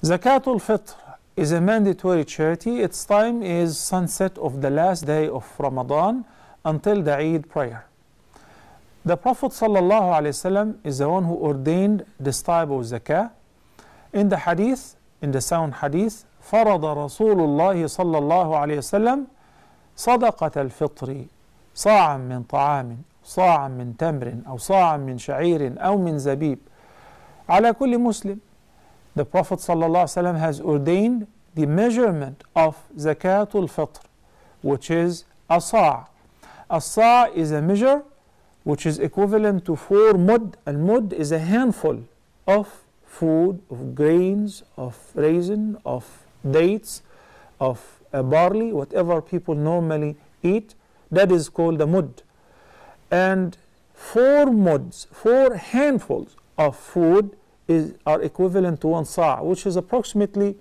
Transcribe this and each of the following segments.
Zakatul Fitr is a mandatory charity. Its time is sunset of the last day of Ramadan until the Eid prayer. The Prophet ﷺ is the one who ordained this type of zakah. In the hadith, in the sound hadith, فرض رسول الله صلى الله عليه وسلم صدقة الفطر صاعا من طعام صاعا من تمر أو صاعا من شعير أو من زبيب على كل مسلم. The Prophet ﷺ has ordained the measurement of zakatul fitr, which is a sa'. A sa' is a measure which is equivalent to 4 mud. And mud is a handful of food, of grains, of raisin, of dates, of barley, whatever people normally eat. That is called a mud. And 4 muds, 4 handfuls of food are equivalent to 1 sa', which is approximately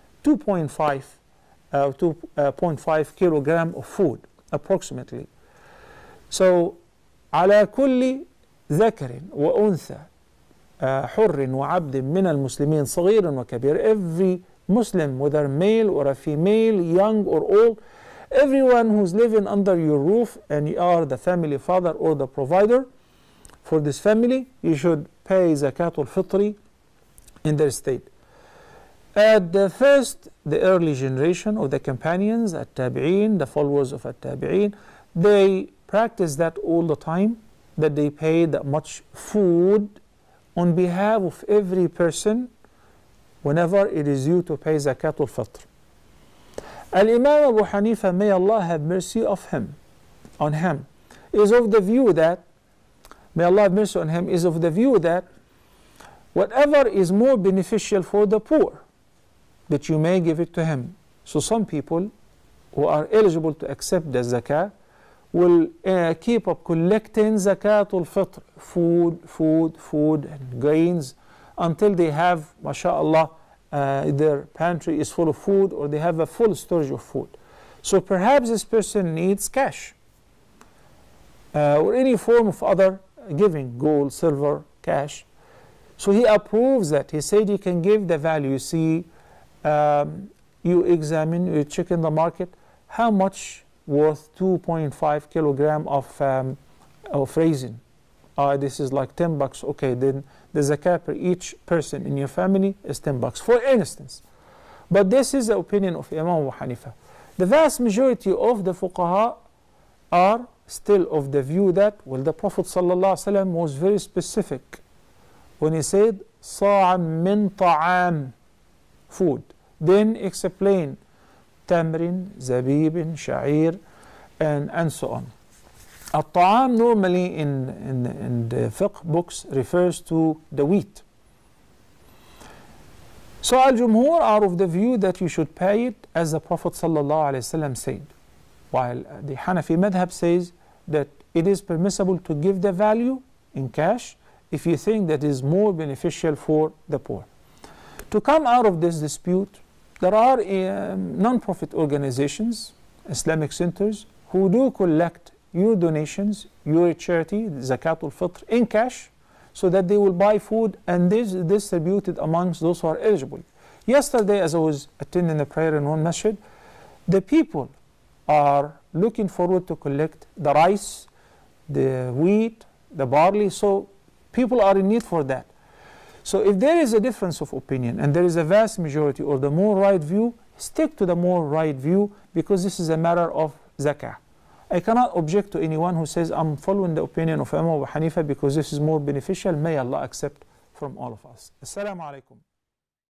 2.5 kilogram of food, approximately. So, على كل ذكر وأنثى حر وعبد من المسلمين صغير وكبير. Every Muslim, whether male or a female, young or old, everyone who's living under your roof and you are the family father or the provider for this family, you should pay zakatul fitri in their state. At the first, the early generation of the companions, at-tabi'in, the followers of at-tabi'in, they practiced that all the time, that they paid that much food on behalf of every person whenever it is due to pay zakatul fitr. Al-Imam Abu Hanifa, may Allah have mercy on him, is of the view that, may Allah have mercy on him, is of the view that whatever is more beneficial for the poor, that you may give it to him. So some people who are eligible to accept the zakah will keep up collecting zakatul fitr, food and grains, until they have, mashallah, their pantry is full of food, or they have a full storage of food. So perhaps this person needs cash or any form of other giving, gold, silver, cash. So he approves that. He said you can give the value. You see, you examine, you check in the market, how much worth 2.5 kilogram of raisin. This is like $10. Okay, then the zakat per each person in your family is $10, for instance. But this is the opinion of Imam Abu Hanifa. The vast majority of the fuqaha are still of the view that, well, the Prophet ﷺ was very specific when he said صَاعًا مِّن طَعَامٍ, food. Then explain tamrin, zabib, sha'ir, and so on. Al-ta'am normally in the fiqh books refers to the wheat. So al-Jumhur are of the view that you should pay it as the Prophet ﷺ said, while the Hanafi madhab says that it is permissible to give the value in cash if you think that is more beneficial for the poor. To come out of this dispute, there are non-profit organizations, Islamic centers, who do collect your donations, your charity, zakatul fitr, in cash, so that they will buy food and this is distributed amongst those who are eligible. Yesterday, as I was attending a prayer in one masjid, the people are looking forward to collect the rice, the wheat, the barley, so people are in need for that. So if there is a difference of opinion and there is a vast majority or the more right view, stick to the more right view, because this is a matter of zakah. I cannot object to anyone who says I'm following the opinion of Imam Abu Hanifa because this is more beneficial. May Allah accept from all of us. Assalamu alaikum.